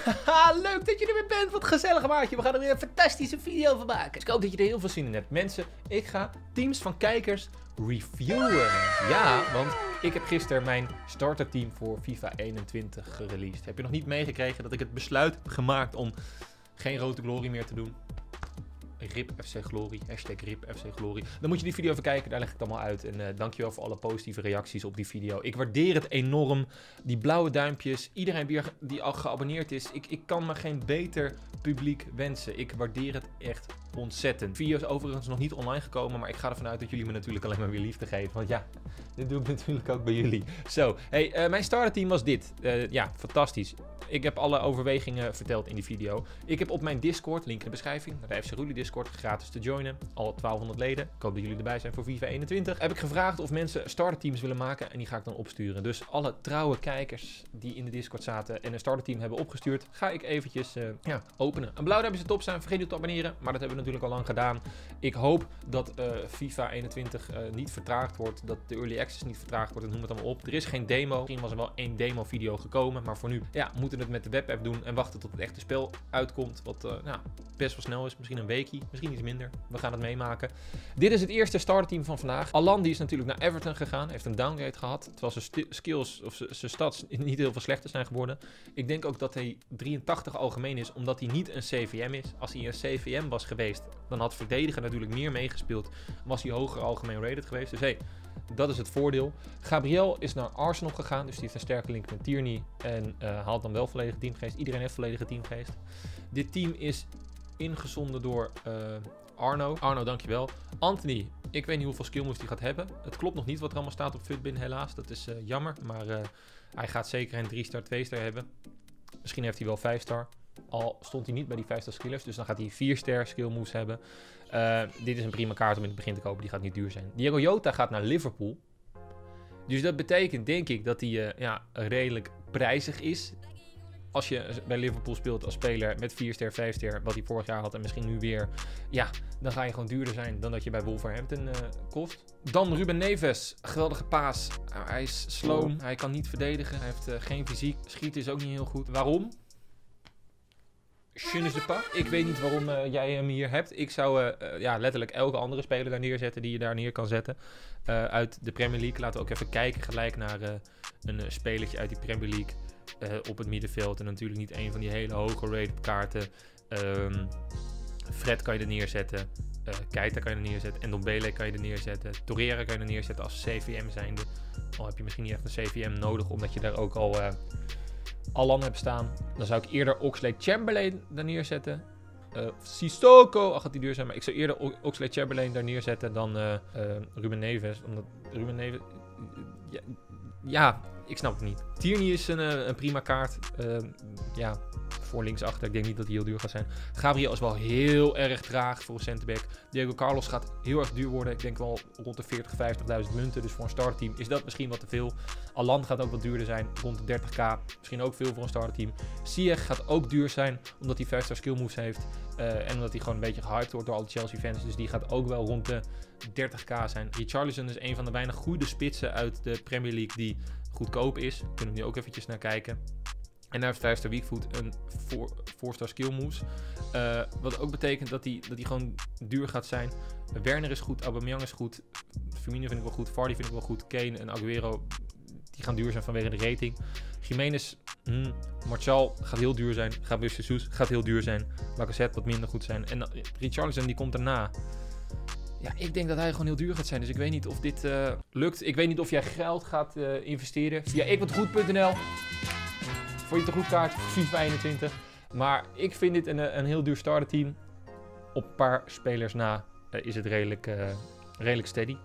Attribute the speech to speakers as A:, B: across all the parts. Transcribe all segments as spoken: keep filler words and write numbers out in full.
A: Haha, leuk dat je er weer bent. Wat gezellig, maatje. We gaan er weer een fantastische video van maken. Dus ik hoop dat je er heel veel zin in hebt. Mensen, ik ga teams van kijkers reviewen. Ja, want ik heb gisteren mijn starterteam voor FIFA eenentwintig gereleased. Heb je nog niet meegekregen dat ik het besluit heb gemaakt om geen Rode Glory meer te doen? R I P F C Glory, hashtag R I P F C Glory. Dan moet je die video even kijken, daar leg ik het allemaal uit. En uh, dankjewel voor alle positieve reacties op die video. Ik waardeer het enorm. Die blauwe duimpjes, iedereen die, die al geabonneerd is. Ik, ik kan me geen beter publiek wensen. Ik waardeer het echt ontzettend. Video is overigens nog niet online gekomen, maar ik ga ervan uit dat jullie me natuurlijk alleen maar weer liefde geven. Want ja, dit doe ik natuurlijk ook bij jullie. Zo, hey, uh, mijn starterteam was dit. Uh, ja, fantastisch. Ik heb alle overwegingen verteld in die video. Ik heb op mijn Discord, link in de beschrijving, naar de F C Roelie Discord, gratis te joinen. Al twaalfhonderd leden. Ik hoop dat jullie erbij zijn voor FIFA eenentwintig. Heb ik gevraagd of mensen starterteams willen maken en die ga ik dan opsturen. Dus alle trouwe kijkers die in de Discord zaten en een starterteam hebben opgestuurd, ga ik eventjes uh, ja, openen. Een blauw duimpje is top zijn, vergeet niet te abonneren, maar dat hebben we natuurlijk al lang gedaan. Ik hoop dat uh, FIFA eenentwintig uh, niet vertraagd wordt, dat de early access niet vertraagd wordt en noem het allemaal op. Er is geen demo. Misschien was er wel één demo video gekomen, maar voor nu ja, moeten we het met de webapp doen en wachten tot het echte spel uitkomt. Wat uh, nou, best wel snel is. Misschien een weekie, misschien iets minder. We gaan het meemaken. Dit is het eerste starterteam van vandaag. Alan die is natuurlijk naar Everton gegaan. Heeft een downgrade gehad. Terwijl zijn skills of zijn stats niet heel veel slechter zijn geworden. Ik denk ook dat hij drieëntachtig algemeen is, omdat hij niet een C V M is. Als hij een C V M was geweest, dan had verdediger natuurlijk meer meegespeeld. Was hij hoger algemeen rated geweest. Dus hey, dat is het voordeel. Gabriel is naar Arsenal gegaan, dus die heeft een sterke link met Tierney en uh, haalt dan wel volledige teamgeest. Iedereen heeft volledige teamgeest. Dit team is ingezonden door uh, Arno. Arno, dankjewel. Anthony, ik weet niet hoeveel skill moves hij gaat hebben. Het klopt nog niet wat er allemaal staat op Futbin helaas. Dat is uh, jammer, maar uh, hij gaat zeker een drie star, twee star hebben. Misschien heeft hij wel vijf star. Al stond hij niet bij die vijf star skillers, dus dan gaat hij vier ster skill moves hebben. Uh, dit is een prima kaart om in het begin te kopen, die gaat niet duur zijn. Diego Jota gaat naar Liverpool. Dus dat betekent denk ik dat hij uh, ja, redelijk prijzig is. Als je bij Liverpool speelt als speler met vier ster, vijf ster, wat hij vorig jaar had en misschien nu weer. Ja, dan ga je gewoon duurder zijn dan dat je bij Wolverhampton uh, kost. Dan Ruben Neves, geweldige paas. Uh, hij is slow, hij kan niet verdedigen, hij heeft uh, geen fysiek. Schieten is ook niet heel goed. Waarom? Je ne sais pas. Ik weet niet waarom uh, jij hem hier hebt. Ik zou uh, uh, ja, letterlijk elke andere speler daar neerzetten die je daar neer kan zetten. Uh, uit de Premier League. Laten we ook even kijken gelijk naar uh, een uh, spelertje uit die Premier League. Uh, op het middenveld. En natuurlijk niet een van die hele hoge rated kaarten. Um, Fred kan je er neerzetten. Uh, Keita kan je er neerzetten. En Ndombele kan je er neerzetten. Torreira kan je er neerzetten als C V M zijnde. Al heb je misschien niet echt een C V M nodig. Omdat je daar ook al... Uh, Alan heb staan. Dan zou ik eerder Oxlade-Chamberlain daar neerzetten. Uh, Sissoko, al gaat die duur zijn. Maar ik zou eerder Oxlade-Chamberlain daar neerzetten dan uh, uh, Ruben Neves. Omdat Ruben Neves... Ja, ja, ik snap het niet. Tierney is een, uh, een prima kaart. Uh, ja, voor linksachter. Ik denk niet dat hij heel duur gaat zijn. Gabriel is wel heel erg traag voor een centerback. Diego Carlos gaat heel erg duur worden. Ik denk wel rond de veertig, vijftigduizend munten. Dus voor een starterteam is dat misschien wat te veel. Alan gaat ook wat duurder zijn. Rond de dertig k. Misschien ook veel voor een starterteam. Ziyech gaat ook duur zijn. Omdat hij vijf star skill moves heeft. Uh, en omdat hij gewoon een beetje gehyped wordt door alle Chelsea fans. Dus die gaat ook wel rond de dertig k zijn. Richarlison is een van de weinig goede spitsen uit de Premier League die goedkoop is. Daar kunnen we nu ook eventjes naar kijken. En hij heeft vijf star weakfoot en four star skill moves. Uh, wat ook betekent dat hij, dat hij gewoon duur gaat zijn. Uh, Werner is goed, Aubameyang is goed. Firmino vind ik wel goed, Vardy vind ik wel goed. Kane en Aguero, die gaan duur zijn vanwege de rating. Jimenez, hmm, Martial gaat heel duur zijn. Gabriel Jesus gaat heel duur zijn. Lacazette wat minder goed zijn. En uh, Richarlison die komt daarna. Ja, ik denk dat hij gewoon heel duur gaat zijn. Dus ik weet niet of dit uh, lukt. Ik weet niet of jij geld gaat uh, investeren via ikwatgoed punt n l. Voor je te goed kaart, FIFA eenentwintig. Maar ik vind dit een, een heel duur starterteam. Op een paar spelers na uh, is het redelijk, uh, redelijk steady.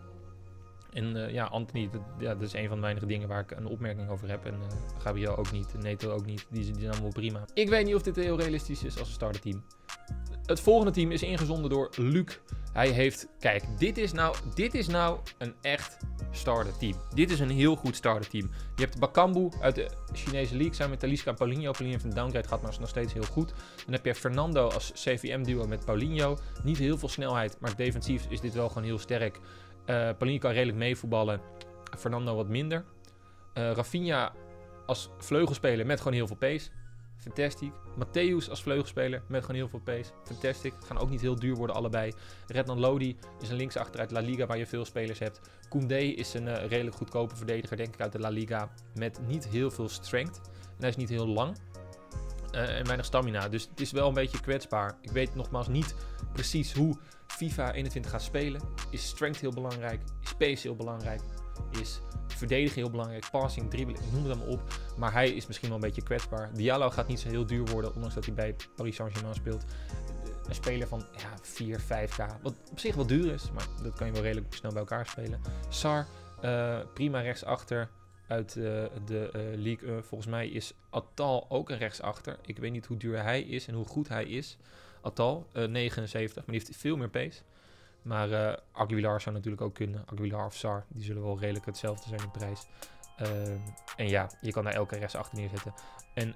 A: En uh, ja, Anthony, dat, ja, dat is een van de weinige dingen waar ik een opmerking over heb. En uh, Gabriel ook niet, Neto ook niet. Die, die zijn allemaal prima. Ik weet niet of dit heel realistisch is als een starterteam. Het volgende team is ingezonden door Luc. Hij heeft, kijk, dit is nou, dit is nou een echt starterteam. Dit is een heel goed starterteam. Je hebt Bakambu uit de Chinese League samen met Talisca en Paulinho. Paulinho heeft een downgrade gehad, maar is nog steeds heel goed. Dan heb je Fernando als C V M-duo met Paulinho. Niet heel veel snelheid, maar defensief is dit wel gewoon heel sterk. Uh, Paulinho kan redelijk meevoetballen. Fernando wat minder. Uh, Rafinha als vleugelspeler met gewoon heel veel pace. Fantastic. Matthäus als vleugelspeler met gewoon heel veel pace. Fantastic. Gaan ook niet heel duur worden allebei. Rednan Lodi is een linksachter uit La Liga waar je veel spelers hebt. Koundé is een uh, redelijk goedkope verdediger, denk ik, uit de La Liga. Met niet heel veel strength. En hij is niet heel lang. Uh, en weinig stamina. Dus het is wel een beetje kwetsbaar. Ik weet nogmaals niet precies hoe FIFA eenentwintig gaat spelen. Is strength heel belangrijk? Is pace heel belangrijk? Is verdedigen heel belangrijk? Passing, dribbling, noem het allemaal op. Maar hij is misschien wel een beetje kwetsbaar. Diallo gaat niet zo heel duur worden, ondanks dat hij bij Paris Saint-Germain speelt. Een speler van ja, vier, vijf k. Wat op zich wel duur is, maar dat kan je wel redelijk snel bij elkaar spelen. Sar, uh, prima rechtsachter uit uh, de uh, Ligue een. Volgens mij is Atal ook een rechtsachter. Ik weet niet hoe duur hij is en hoe goed hij is. Atal, uh, negenenzeventig, maar die heeft veel meer pace. Maar uh, Aguilar zou natuurlijk ook kunnen. Aguilar of Sar, die zullen wel redelijk hetzelfde zijn in prijs. Uh, en ja, je kan daar elke rechtsachter neerzetten. En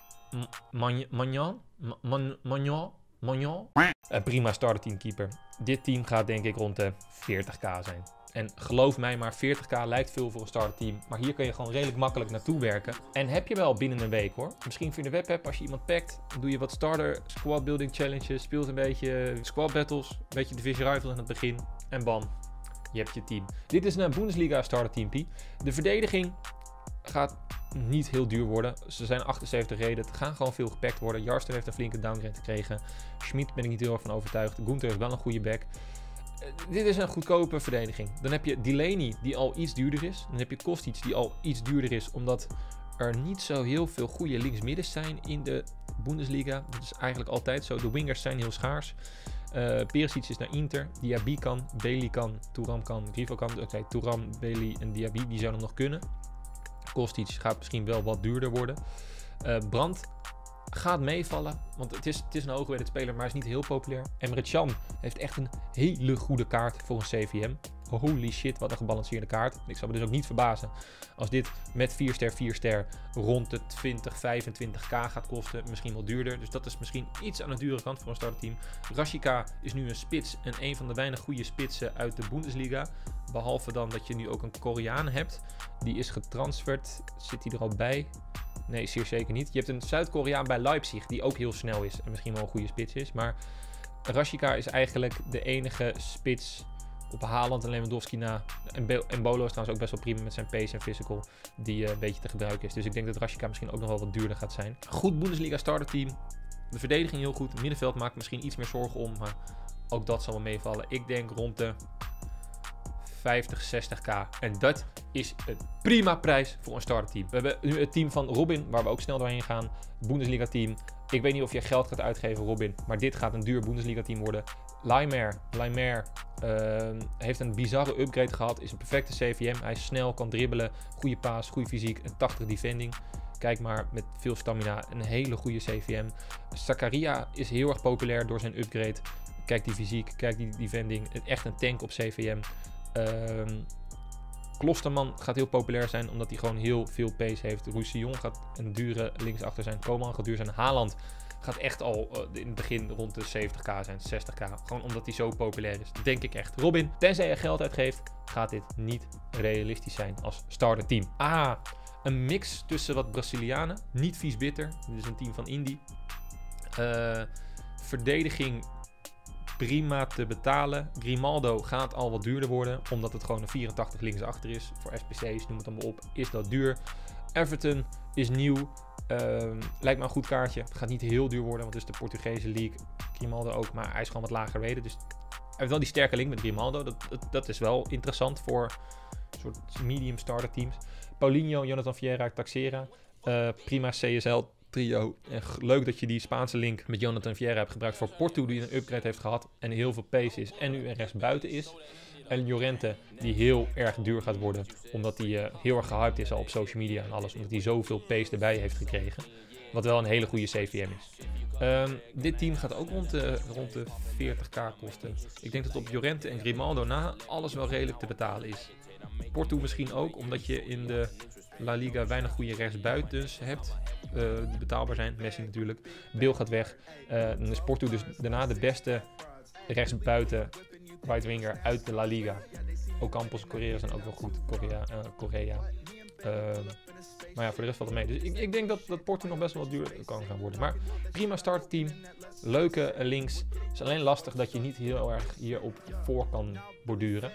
A: Magnan, Magnan, Magnan, Magnan. Uh, prima starter teamkeeper. Dit team gaat denk ik rond de veertig k zijn. En geloof mij maar, veertig k lijkt veel voor een starterteam. Maar hier kun je gewoon redelijk makkelijk naartoe werken. En heb je wel binnen een week hoor. Misschien via de webapp, als je iemand pakt, doe je wat starter squad building challenges. Speelt een beetje squad battles. Een beetje division rival in het begin. En bam, je hebt je team. Dit is een Bundesliga starterteampie. De verdediging gaat niet heel duur worden. Ze zijn achtenzeventig reden. Het gaan gewoon veel gepakt worden. Jarster heeft een flinke downgrade gekregen. Schmid ben ik niet heel erg van overtuigd. Gunther is wel een goede back. Uh, dit is een goedkope verdediging. Dan heb je Delaney, die al iets duurder is. Dan heb je Kostic, die al iets duurder is, omdat er niet zo heel veel goede linksmiddens zijn in de Bundesliga. Dat is eigenlijk altijd zo. De wingers zijn heel schaars. Uh, Perisic is naar Inter. Diaby kan, Bailey kan, Thuram kan, Grifo kan. Oké, okay, Thuram, Bailey en Diaby, die zouden nog kunnen. Kostic gaat misschien wel wat duurder worden. Uh, Brandt gaat meevallen, want het is, het is een hoogwaardige speler, maar hij is niet heel populair. Emre Can heeft echt een hele goede kaart voor een C V M. Holy shit, wat een gebalanceerde kaart. Ik zou me dus ook niet verbazen als dit met vier ster, vier ster rond de twintig, vijfentwintig k gaat kosten. Misschien wel duurder, dus dat is misschien iets aan de dure kant voor een startteam. Rashica is nu een spits en een van de weinig goede spitsen uit de Bundesliga. Behalve dan dat je nu ook een Koreaan hebt. Die is getransferd. Zit hij er al bij? Nee, zeer zeker niet. Je hebt een Zuid-Koreaan bij Leipzig die ook heel snel is en misschien wel een goede spits is. Maar Rashica is eigenlijk de enige spits op Haaland en Lewandowski na. En Mbolo is trouwens ook best wel prima met zijn pace en physical die uh, een beetje te gebruiken is. Dus ik denk dat Rashica misschien ook nog wel wat duurder gaat zijn. Goed Bundesliga starterteam. De verdediging heel goed. Het middenveld maakt misschien iets meer zorgen om, maar ook dat zal wel meevallen. Ik denk rond de vijftig, zestig k. En dat is een prima prijs voor een starterteam. We hebben nu het team van Robin, waar we ook snel doorheen gaan. Bundesliga team. Ik weet niet of je geld gaat uitgeven, Robin, maar dit gaat een duur Bundesliga team worden. Laimer, Laimer uh, heeft een bizarre upgrade gehad. Is een perfecte C V M. Hij is snel, kan dribbelen. Goede paas, goede fysiek. Een tachtig defending. Kijk maar, met veel stamina. Een hele goede C V M. Zakaria is heel erg populair door zijn upgrade. Kijk die fysiek, kijk die defending. Echt een tank op C V M. Uh, Klosterman gaat heel populair zijn, omdat hij gewoon heel veel pace heeft. Roussillon gaat een dure linksachter zijn. Koeman gaat duur zijn. Haaland gaat echt al uh, in het begin rond de zeventig k zijn, zestig k. Gewoon omdat hij zo populair is. Denk ik echt. Robin, tenzij je geld uitgeeft, gaat dit niet realistisch zijn als starterteam. Ah, een mix tussen wat Brazilianen. Niet vies bitter. Dit is een team van Indy. Uh, verdediging prima te betalen. Grimaldo gaat al wat duurder worden, omdat het gewoon een vierentachtig linksachter is. Voor F P C's, noem het allemaal op, is dat duur. Everton is nieuw. Uh, lijkt me een goed kaartje. Het gaat niet heel duur worden, want het is de Portugese league. Grimaldo ook, maar hij is gewoon wat lager rated. Dus hij heeft wel die sterke link met Grimaldo. Dat, dat, dat is wel interessant voor een soort medium starter teams. Paulinho, Jonathan Vieira, Taxera. Uh, prima C S L trio. En leuk dat je die Spaanse link met Jonathan Vieira hebt gebruikt voor Porto, die een upgrade heeft gehad en heel veel pace is en nu een rechtsbuiten is. En Llorente, die heel erg duur gaat worden, omdat hij uh, heel erg gehyped is al op social media en alles, omdat hij zoveel pace erbij heeft gekregen. Wat wel een hele goede C V M is. Um, dit team gaat ook rond de, rond de veertig k kosten. Ik denk dat op Llorente en Grimaldo na alles wel redelijk te betalen is. Porto misschien ook, omdat je in de La Liga weinig goede rechtsbuitens hebt. Uh, die betaalbaar zijn. Messi natuurlijk. Bale gaat weg. Uh, dan is Porto dus daarna de beste rechtsbuiten right winger uit de La Liga. Ocampos en Correa zijn ook wel goed. Correa. Uh, Correa. maar ja, voor de rest valt het mee. Dus ik, ik denk dat, dat Porto nog best wel wat duur kan gaan worden. Maar prima startteam. Leuke links. Het is alleen lastig dat je niet heel erg hierop voor kan borduren.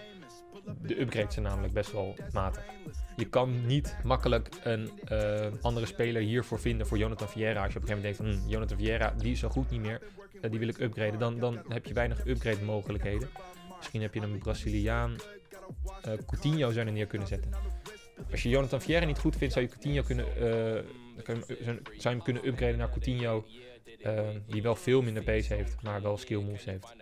A: De upgrades zijn namelijk best wel matig. Je kan niet makkelijk een uh, andere speler hiervoor vinden voor Jonathan Viera. Als je op een gegeven moment denkt van hm, Jonathan Viera, die is zo goed niet meer. Uh, die wil ik upgraden. Dan, dan heb je weinig upgrade mogelijkheden. Misschien heb je een Braziliaan. Uh, Coutinho zou je er neer kunnen zetten. Als je Jonathan Viera niet goed vindt, zou je Coutinho kunnen, uh, zou je hem kunnen upgraden naar Coutinho. Uh, die wel veel minder pace heeft, maar wel skill moves heeft.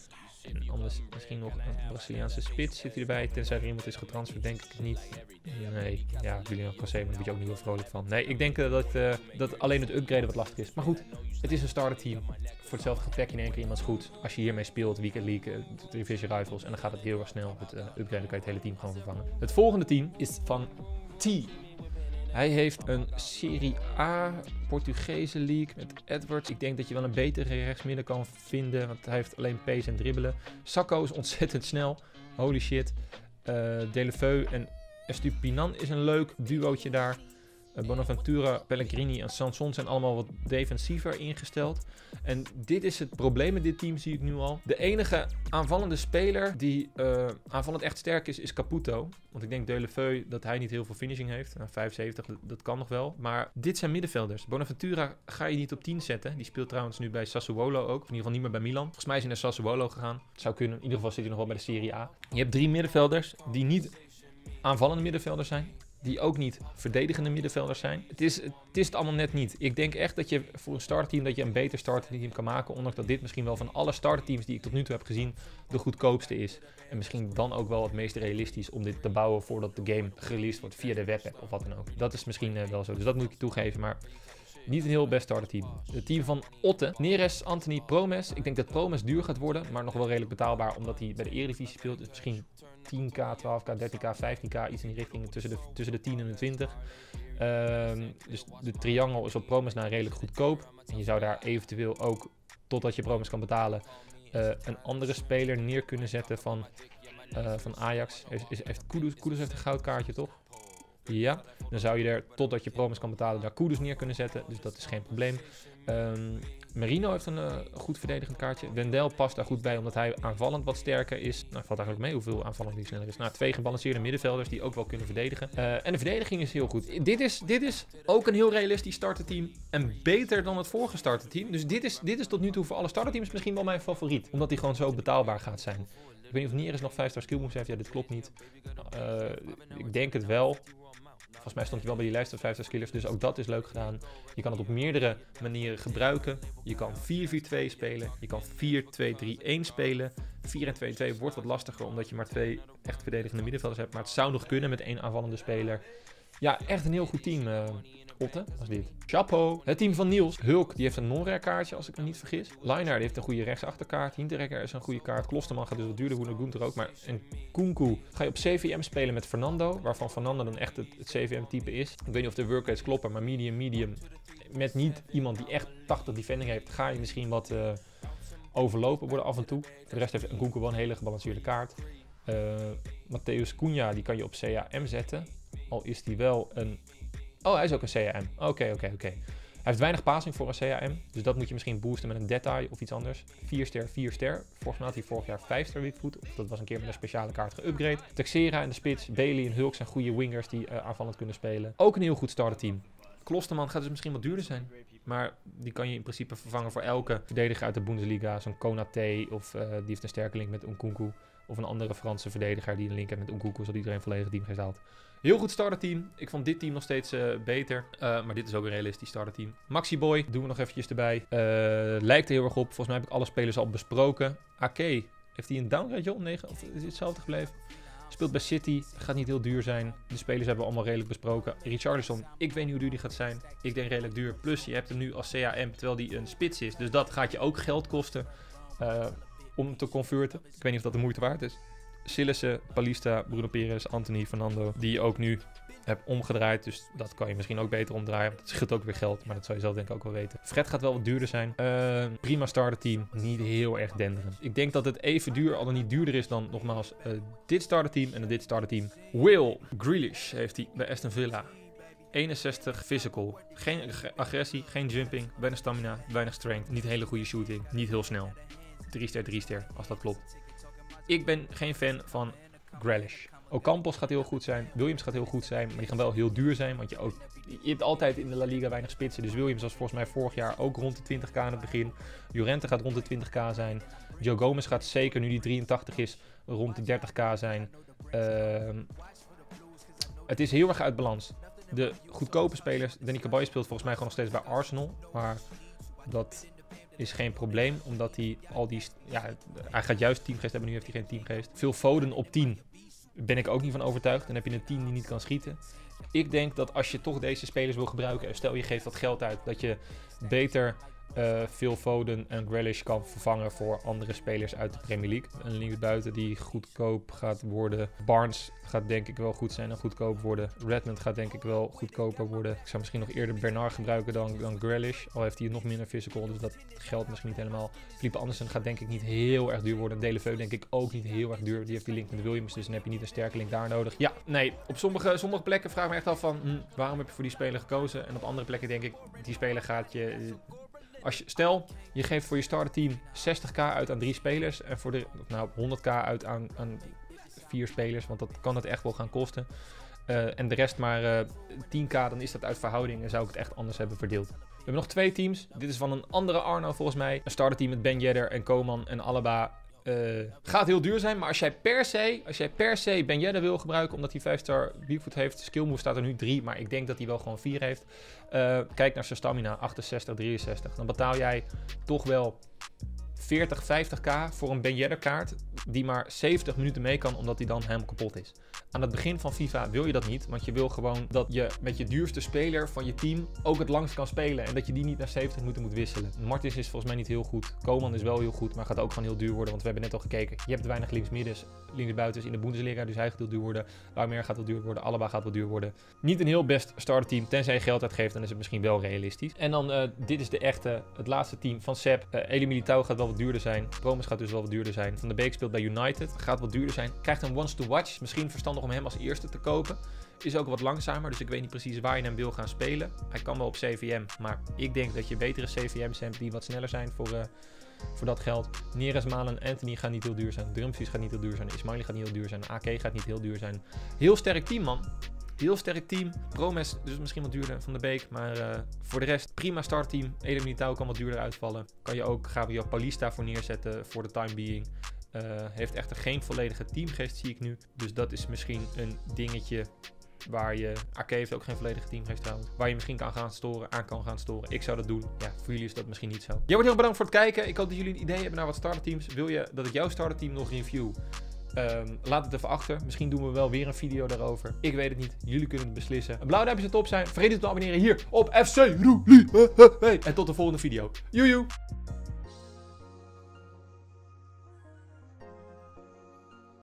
A: En anders misschien nog een Braziliaanse spits zit hij erbij. Tenzij er iemand is getransferd, denk ik het niet. Nee, ja, Julian José, maar daar ben je ook niet heel vrolijk van. Nee, ik denk uh, dat, uh, dat alleen het upgraden wat lastig is. Maar goed, het is een starterteam. Voor hetzelfde getrek je in één keer iemands goed. Als je hiermee speelt, Weekend League, uh, Division Rivals, en dan gaat het heel erg snel. Het uh, upgraden kan je het hele team gewoon vervangen. Het volgende team is van T. Hij heeft een Serie A Portugese league met Edwards. Ik denk dat je wel een betere rechtsmidden kan vinden, want hij heeft alleen pace en dribbelen. Sacco is ontzettend snel. Holy shit. Uh, Delefeu en Estupinan is een leuk duootje daar. Uh, Bonaventura, Pellegrini en Sanson zijn allemaal wat defensiever ingesteld. En dit is het probleem met dit team, zie ik nu al. De enige aanvallende speler die uh, aanvallend echt sterk is, is Caputo. Want ik denk Delefeu dat hij niet heel veel finishing heeft. Nou, vijfenzeventig, dat, dat kan nog wel. Maar dit zijn middenvelders. Bonaventura ga je niet op tien zetten. Die speelt trouwens nu bij Sassuolo ook. Of in ieder geval niet meer bij Milan. Volgens mij is hij naar Sassuolo gegaan. Het zou kunnen. In ieder geval zit hij nog wel bij de Serie A. Je hebt drie middenvelders die niet aanvallende middenvelders zijn. Die ook niet verdedigende middenvelders zijn. Het is, het is het allemaal net niet. Ik denk echt dat je voor een startteam dat je een beter startteam kan maken. Ondanks dat dit misschien wel van alle startteams die ik tot nu toe heb gezien de goedkoopste is. En misschien dan ook wel het meest realistisch om dit te bouwen voordat de game gereleased wordt via de webapp of wat dan ook. Dat is misschien uh, wel zo. Dus dat moet ik je toegeven. Maar niet een heel best starterteam. Het team van Otte, Neres, Anthony, Promes. Ik denk dat Promes duur gaat worden, maar nog wel redelijk betaalbaar omdat hij bij de Eredivisie speelt. Dus misschien tien k, twaalf k, dertien k, vijftien k, iets in die richting tussen de, tussen de tien en de twintig. Um, dus de triangel is op Promes na redelijk goedkoop. En je zou daar eventueel ook, totdat je Promes kan betalen, uh, een andere speler neer kunnen zetten van, uh, van Ajax. Is, is, heeft Kudus, Kudus heeft een goudkaartje, toch? Ja, dan zou je er, totdat je Promes kan betalen, daar Kudus neer kunnen zetten. Dus dat is geen probleem. Um, Merino heeft een uh, goed verdedigend kaartje. Wendel past daar goed bij, omdat hij aanvallend wat sterker is. Nou, valt eigenlijk mee hoeveel aanvallend die sneller is. Nou, twee gebalanceerde middenvelders die ook wel kunnen verdedigen. Uh, en de verdediging is heel goed. Dit is, dit is ook een heel realistisch starterteam. En beter dan het vorige starterteam. Dus dit is, dit is tot nu toe voor alle starterteams misschien wel mijn favoriet. Omdat die gewoon zo betaalbaar gaat zijn. Ik weet niet of Neres nog vijf star skill moves heeft. Ja, dit klopt niet. Uh, ik denk het wel. Volgens mij stond je wel bij die lijst van vijf star skillers, dus ook dat is leuk gedaan. Je kan het op meerdere manieren gebruiken. Je kan vier vier twee spelen, je kan vier twee drie een spelen. vier en twee twee wordt wat lastiger, omdat je maar twee echt verdedigende middenvelders hebt. Maar het zou nog kunnen met één aanvallende speler. Ja, echt een heel goed team, uh, Otte, was dit. Chapeau. Het team van Niels. Hulk, die heeft een non-rare kaartje, als ik me niet vergis. Liner, die heeft een goede rechtsachterkaart. Hinterrekker is een goede kaart. Klosterman gaat dus wat duurder worden, Gunther ook. Maar en Kunku ga je op C V M spelen met Fernando, waarvan Fernando dan echt het, het C V M-type is. Ik weet niet of de workrates kloppen, maar medium, medium. Met niet iemand die echt tachtig defending heeft, ga je misschien wat uh, overlopen worden af en toe. Voor de rest heeft Kunku wel een hele gebalanceerde kaart. Uh, Matthäus Cunha, die kan je op C A M zetten. Al is die wel een... Oh, hij is ook een C A M. Oké, okay, oké, okay, oké. Okay. Hij heeft weinig passing voor een C A M. Dus dat moet je misschien boosten met een detail of iets anders. vier ster, vier ster. Volgens mij had hij vorig jaar vijf ster weakfoot. Of dat was een keer met een speciale kaart geüpgrade. Texera en de spits, Bailey en Hulk zijn goede wingers die uh, aanvallend kunnen spelen. Ook een heel goed starterteam. Klosterman gaat dus misschien wat duurder zijn. Maar die kan je in principe vervangen voor elke verdediger uit de Bundesliga. Zo'n Konaté of uh, die heeft een sterke link met Nkunku. Of een andere Franse verdediger die een link heeft met Nkunku, zodat iedereen volledig team haalt. Heel goed starterteam. Ik vond dit team nog steeds uh, beter. Uh, maar dit is ook een realistisch starterteam. Maxi Boy, doen we nog eventjes erbij. Uh, lijkt er heel erg op. Volgens mij heb ik alle spelers al besproken. Ake, heeft hij een downgrade op negen? Of is het hetzelfde gebleven? Speelt bij City. Gaat niet heel duur zijn. De spelers hebben we allemaal redelijk besproken. Richarlison, ik weet niet hoe duur die gaat zijn. Ik denk redelijk duur. Plus je hebt hem nu als C A M, terwijl die een spits is. Dus dat gaat je ook geld kosten. Uh, om te converten. Ik weet niet of dat de moeite waard is. Sillissen, Palista, Bruno Perez, Anthony, Fernando. Die ook nu heb omgedraaid. Dus dat kan je misschien ook beter omdraaien. Want het scheelt ook weer geld. Maar dat zou je zelf denk ik ook wel weten. Fred gaat wel wat duurder zijn. Uh, prima starterteam. Niet heel erg denderend. Ik denk dat het even duur, al dan niet duurder is dan nogmaals uh, dit starterteam. En dan dit starterteam. Will Grealish heeft hij bij Aston Villa. eenenzestig physical. Geen agressie, geen jumping, weinig stamina, weinig strength. Niet hele goede shooting, niet heel snel. drie ster, drie ster, als dat klopt. Ik ben geen fan van Grealish. Ocampos gaat heel goed zijn, Williams gaat heel goed zijn, maar die gaan wel heel duur zijn. Want je, ook, je hebt altijd in de La Liga weinig spitsen. Dus Williams was volgens mij vorig jaar ook rond de twintig k aan het begin. Llorente gaat rond de twintig k zijn. Joe Gomez gaat zeker, nu die drieëntachtig is, rond de dertig k zijn. Uh, het is heel erg uit balans. De goedkope spelers, Danny Cabay speelt volgens mij gewoon nog steeds bij Arsenal. Maar dat is geen probleem, omdat hij al die... Ja, hij gaat juist teamgeest hebben, nu heeft hij geen teamgeest. Phil Foden op tien ben ik ook niet van overtuigd. Dan heb je een tien die niet kan schieten. Ik denk dat als je toch deze spelers wil gebruiken, stel je geeft wat geld uit, dat je beter uh, Phil Foden en Grealish kan vervangen voor andere spelers uit de Premier League. Een linksbuiten die goedkoop gaat worden. Barnes gaat denk ik wel goed zijn en goedkoop worden. Redmond gaat denk ik wel goedkoper worden. Ik zou misschien nog eerder Bernard gebruiken dan, dan Grealish. Al heeft hij nog minder physical, dus dat geldt misschien niet helemaal. Felipe Andersen gaat denk ik niet heel erg duur worden. Deleveu denk ik ook niet heel erg duur. Die heeft die link met de Williams, dus dan heb je niet een sterke link daar nodig. Ja, nee, op sommige, sommige plekken vraag ik me echt af van, hm, waarom heb je voor die speler gekozen? En op andere plekken denk ik, die speler gaat je... Als je, stel, je geeft voor je starterteam zestig k uit aan drie spelers. En voor de nou, honderd k uit aan, aan vier spelers. Want dat kan het echt wel gaan kosten. Uh, en de rest maar uh, tien k, dan is dat uit verhouding. En zou ik het echt anders hebben verdeeld. We hebben nog twee teams. Dit is van een andere Arno volgens mij. Een starterteam met Ben Yedder en Koeman en Alaba. Uh, gaat heel duur zijn, maar als jij per se, als jij per se Ben Yedder wil gebruiken, omdat hij vijf star weakfoot heeft, skillmove staat er nu drie, maar ik denk dat hij wel gewoon vier heeft. Uh, kijk naar zijn stamina, achtenzestig, drieënzestig. Dan betaal jij toch wel veertig, vijftig k voor een Ben Yedder kaart die maar zeventig minuten mee kan, omdat hij dan helemaal kapot is. Aan het begin van FIFA wil je dat niet, want je wil gewoon dat je met je duurste speler van je team ook het langst kan spelen en dat je die niet na zeventig minuten moet wisselen. Martins is volgens mij niet heel goed. Koeman is wel heel goed, maar gaat ook gewoon heel duur worden, want we hebben net al gekeken. Je hebt weinig linksmiddens, linksbuitens in de Bundesliga, dus hij gaat heel duur worden. Laumer gaat wel duur worden, Alaba gaat wel duur worden. Niet een heel best starterteam, tenzij je geld uitgeeft, dan is het misschien wel realistisch. En dan, uh, dit is de echte, het laatste team van Sepp. Uh, Elie Militao gaat wel wat duurder zijn. Promes gaat dus wel wat duurder zijn. Van de Beek speelt bij United, gaat wat duurder zijn. Krijgt een once to watch, misschien verstandig om hem als eerste te kopen. Is ook wat langzamer, dus ik weet niet precies waar je hem wil gaan spelen. Hij kan wel op C V M, maar ik denk dat je betere C V M's hebt die wat sneller zijn voor, uh, voor dat geld. Neres, Malen, Anthony gaat niet heel duur zijn. Dumfries gaat niet heel duur zijn. Ismaili gaat niet heel duur zijn. A K gaat niet heel duur zijn. Heel sterk team, man. Heel sterk team. Promes dus misschien wat duurder Van de Beek. Maar uh, voor de rest prima startteam. Elie Militao kan wat duurder uitvallen. Kan je ook Gabriel Paulista voor neerzetten voor de time being. Uh, heeft echter geen volledige teamgeest, zie ik nu. Dus dat is misschien een dingetje waar je... A K heeft ook geen volledige teamgeest trouwens. Waar je misschien kan gaan storen, aan kan gaan storen. Ik zou dat doen. Ja, voor jullie is dat misschien niet zo. Jij wordt heel bedankt voor het kijken. Ik hoop dat jullie een idee hebben naar wat starterteams. Wil je dat ik jouw starterteam nog review? Um, laat het even achter. Misschien doen we wel weer een video daarover. Ik weet het niet. Jullie kunnen het beslissen. Een blauw duimpje zou top zijn. Vergeet niet te abonneren hier op F C Roelie. En tot de volgende video. Joejoe.